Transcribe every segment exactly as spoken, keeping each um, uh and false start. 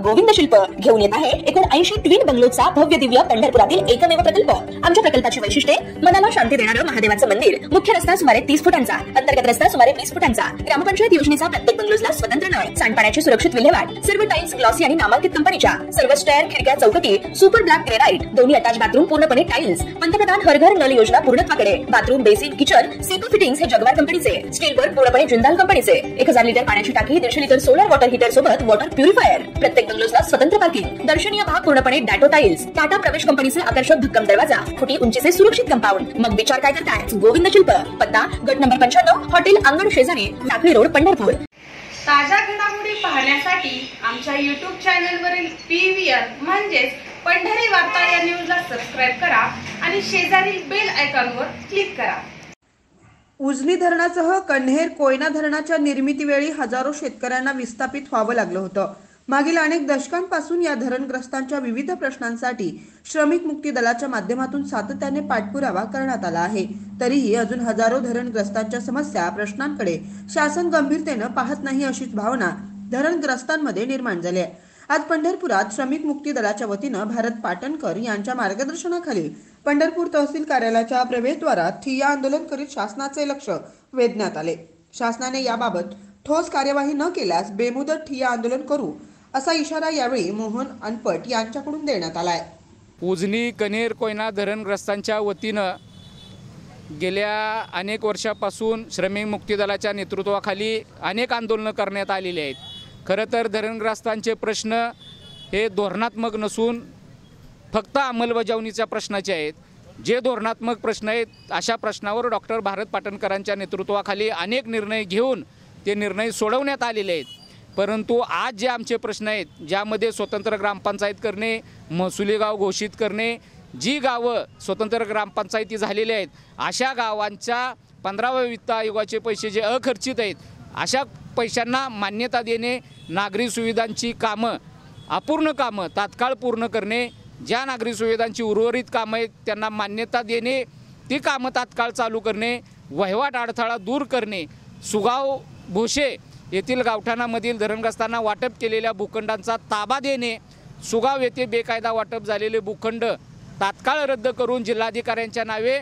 गोविंद शिल्प घेऊन येत आहे एकोणऐंशी ट्विन बंगलोचा भव्य दिव्य पंढरपुरातील एकमेव प्रकल्प। आमच्या प्रकल्पाची वैशिष्ट्ये मनाला शांती देणारं महादेवाचं मंदिर, मुख्य रस्ता सुमारे तीस फुटांचा, अंतर्गत रस्ता सुमारे वीस फुटांचा, ग्रामपंचायत योजनेचा प्रत्येक बंगलोजला स्वतंत्र नळ, सांडपाण्याची सुरक्षित विल्हेवाट, सर्व टाइल्स ग्लॉसी आणि नामांकित कंपनीच्या, सर्व स्टेअर, खिडक्या, चौकटी सुपर ब्लॅक ग्रेनाइट, दोन्ही अटॅच बाथरूम पूर्णपणे टाइल्स, पंतप्रधान हर घर नल योजना पूर्णत्वाकडे, bathroom, basin, kitchen, CP fittings हे जगवार कंपनीचे, स्टील वर्क पूर्णपणे जिंदाल कंपनीचे, एक हजार लिटर पाण्याची टाकी, दीडशे लिटर सोलर वॉटर हीटर सोबत वॉटर प्युरिफायर, प्रत्येक बंगलोजला स्वतंत्र पार्किंग, दर्शनीय भाग पूर्णपणे डॅटो टाइल्स, टाटा प्रवेश कंपनीचे आकर्षक भक्कम दरवाजा, फुटी उंचीचे सुरक्षित कंपाऊंड। मग विचार काय करताय? गोविंद शिल्प, पत्ता गट नंबर पंच्याण्णव, हॉटेल अंगण शेजारी, टाकळी रोड, पंढरपूर। ताज्या घडामोडी पाहण्यासाठी आमच्या यूट्यूब चॅनलवरील पीव्हीआर म्हणजेच पंढरी वार्ता या न्यूजला सबस्क्राइब करा आणि शेजारील बेल आयकॉनवर क्लिक करा। उजनी धरणासह कन्हेर कोयना धरणाच्या निर्मितीवेळी हजारो शेतकऱ्यांना विस्थापित व्हावं लागलं होतं। मागील अनेक दशकांपासून या धरणग्रस्तांच्या विविध प्रश्नांसाठी श्रमिक मुक्ती दलाच्या माध्यमातून सातत्याने पाठपुरावा करण्यात आला आहे। तरीही अजून हजारो धरणग्रस्तांच्या समस्या प्रश्नांकडे शासन गंभीरतेने पाहत नाही अशीच भावना धरणग्रस्तांमध्ये निर्माण झाली आहे। आज पंढरपुरात श्रमिक मुक्ती दलाच्या वतीनं भारत पाटणकर यांच्या मार्गदर्शनाखाली पंढरपूर तहसील कार्यालयाच्या प्रवेशद्वारात ठिय्या आंदोलन करीत शासनाचे लक्ष वेधण्यात आले। शासनाने याबाबत ठोस कार्यवाही न केल्यास बेमुदत ठिय्या आंदोलन करू असा इशारा यावेळी मोहन अनपट यांच्याकडून देण्यात आलाय। उजनी कन्हेर कोयना धरणग्रस्तांच्या वतीनं गेल्या अनेक वर्षापासून श्रमिक मुक्ती दलाच्या नेतृत्वाखाली अनेक आंदोलनं करण्यात आलेली आहेत। खरं तर धरणग्रस्तांचे प्रश्न हे धोरणात्मक नसून फक्त अंमलबजावणीच्या प्रश्नाचे आहेत। जे धोरणात्मक प्रश्न आहेत अशा प्रश्नावर डॉक्टर भारत पाटणकरांच्या नेतृत्वाखाली अनेक निर्णय घेऊन ते निर्णय सोडवण्यात आलेले आहेत। परंतु आज जे आमचे प्रश्न आहेत ज्यामध्ये स्वतंत्र ग्रामपंचायत करणे, महसुली गाव घोषित करणे, जी गावं स्वतंत्र ग्रामपंचायती झालेले आहेत अशा गावांच्या पंधराव्या वित्त आयोगाचे पैसे जे अखर्चित आहेत अशा पैशांना मान्यता देणे, नागरी सुविधांची कामं अपूर्ण कामं तात्काळ पूर्ण करणे, ज्या नागरी सुविधांची उर्वरित कामं आहेत त्यांना मान्यता देणे, ती कामं तात्काळ चालू करणे, वहिवाट अडथळा दूर करणे, सुगाव भोसे येथील गावठाणामधील धरणग्रस्तांना वाटप केलेल्या भूखंडांचा ताबा देणे, सुगाव येथे बेकायदा वाटप झालेले भूखंड तात्काळ रद्द करून जिल्हाधिकाऱ्यांच्या नावे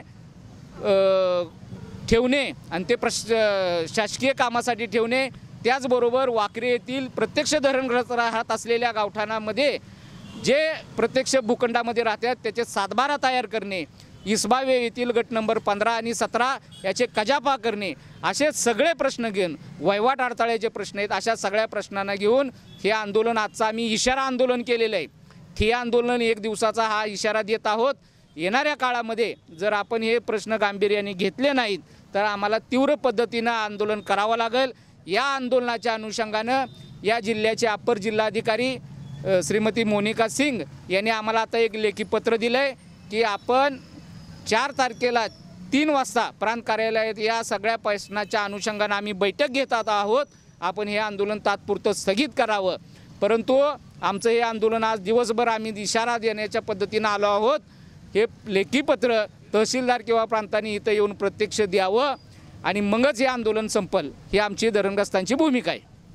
ठेवणे आणि ते प्रश शासकीय कामासाठी ठेवणे, त्याचबरोबर वाकरे येथील प्रत्यक्ष धरणग्रस्त राहत असलेल्या गावठाणामध्ये जे प्रत्यक्ष भूखंडामध्ये राहतात त्याचे सातबारा तयार करणे, इसबावे येथील गट नंबर पंधरा आणि सतरा याचे कजापा करणे, असे सगळे प्रश्न घेऊन वहिवाट अडथळ्याचे प्रश्न आहेत अशा सगळ्या प्रश्नांना घेऊन हे आंदोलन आजचा आम्ही इशारा आंदोलन केलेलं आहे। ठिय्या आंदोलन एक दिवसाचा हा इशारा देत आहोत। येणाऱ्या काळामध्ये जर आपण हे प्रश्न गांभीर्याने घेतले नाहीत तर आम्हाला तीव्र पद्धतीनं आंदोलन करावं लागेल। या आंदोलनाच्या अनुषंगानं या जिल्ह्याचे अप्पर जिल्हाधिकारी श्रीमती मोनिका सिंग यांनी आम्हाला आता एक लेखी पत्र दिलं आहे की आपण चार तारखेला तीन वाजता प्रांत कार्यालयात या सगळ्या प्रश्नाच्या अनुषंगानं आम्ही बैठक घेतात आहोत। आपण हे आंदोलन तात्पुरतं स्थगित करावं। परंतु आमचं हे आंदोलन आज दिवसभर आम्ही इशारा देण्याच्या पद्धतीनं आलो आहोत। हे लेखी पत्र तहसीलदार किंवा प्रांतांनी इथं येऊन प्रत्यक्ष द्यावं आणि मगच हे आंदोलन संपल, ही आमची धरणग्रस्तांची भूमिका आहे।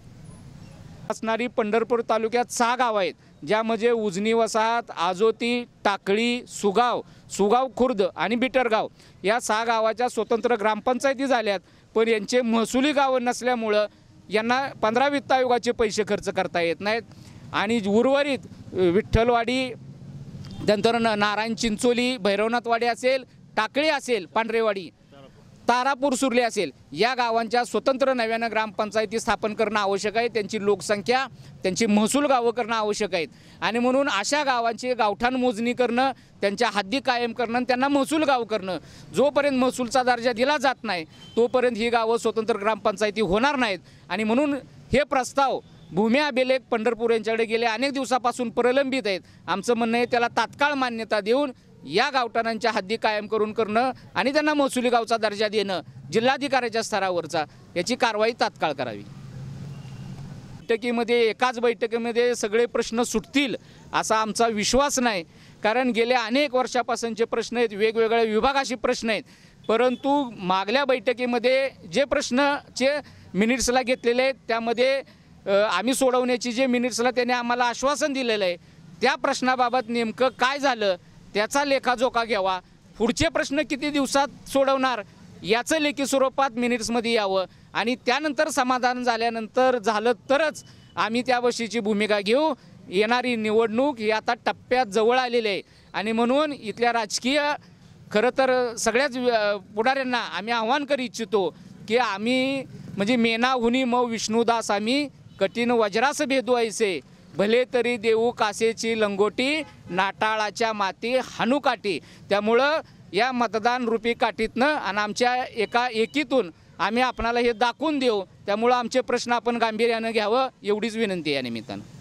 असणारी पंढरपूर तालुक्यात सहा गाव आहेत ज्यामध्ये उजनी वसाहत, आजोती, टाकळी, सुगाव, सुगाव खुर्द आणि बिटरगाव या सहा गावाच्या स्वतंत्र ग्रामपंचायती झाल्यात। पण यांचे महसुली गावं नसल्यामुळं यांना पंधरा वित्त आयोगाचे पैसे खर्च करता येत नाहीत आणि उर्वरित विठ्ठलवाडी, नंतर नारायण चिंचोली, भैरवनाथवाडी असेल, टाकळी असेल, पांढरेवाडी, तारापूर सुर्ली असेल या गावांच्या स्वतंत्र नव्यानं ग्रामपंचायती स्थापन करणं आवश्यक आहे। त्यांची लोकसंख्या, त्यांची महसूल गावं करणं आवश्यक आहेत आणि म्हणून अशा गावांची गावठाण मोजणी करणं, त्यांच्या हद्दी कायम करणं, त्यांना महसूल गाव करणं, जोपर्यंत महसूलचा दर्जा दिला जात नाही तोपर्यंत ही गावं स्वतंत्र ग्रामपंचायती होणार नाहीत। आणि म्हणून हे प्रस्ताव भूमी अभिलेख पंढरपूर यांच्याकडे गेले अनेक दिवसापासून प्रलंबित आहेत। आमचं म्हणणं आहे त्याला तात्काळ मान्यता देऊन या गावठाणांच्या हद्दी कायम करून करणं आणि त्यांना महसुली गावचा दर्जा देणं जिल्हाधिकाऱ्याच्या स्तरावरचा याची कारवाई तात्काळ करावी। बैठकीमध्ये एकाच बैठकीमध्ये सगळे प्रश्न सुटतील असा आमचा विश्वास नाही, कारण गेल्या अनेक वर्षापासूनचे प्रश्न आहेत, वेगवेगळ्या विभागाशी प्रश्न आहेत। परंतु मागल्या बैठकीमध्ये जे प्रश्नचे मिनिट्सला घेतलेले आहेत त्यामध्ये अ, आम्ही सोडवण्याची जे मिनिट्सला त्याने आम्हाला आश्वासन दिलेलं आहे त्या प्रश्नाबाबत नेमकं काय झालं त्याचा लेखाजोखा घ्यावा. पुढचे प्रश्न किती दिवसात सोडवणार याचं लेखी स्वरूपात मिनिट्समध्ये यावं आणि त्यानंतर समाधान झाल्यानंतर झालं तरच आम्ही त्या गोष्टीची भूमिका घेऊ. येणारी निवडणूक ही आता टप्प्यात जवळ आलेली आहे आणि म्हणून इथल्या राजकीय खरं तर सगळ्याच पुढाऱ्यांना आम्ही आव्हान करू इच्छितो की आम्ही म्हणजे मेना हुनी मौ विष्णुदास आम्ही कठीण वज्रास भेदू ऐसे भले तरी देऊ कासेची लंगोटी नाटाळाच्या माती हानू काठी. त्यामुळं या मतदान रूपी काठीतनं आणि आमच्या एका एकीतून आम्ही आपणाला हे दाखवून देऊ. त्यामुळं आमचे प्रश्न आपण गांभीर्यानं घ्यावं एवढीच विनंती आहे या निमित्तानं.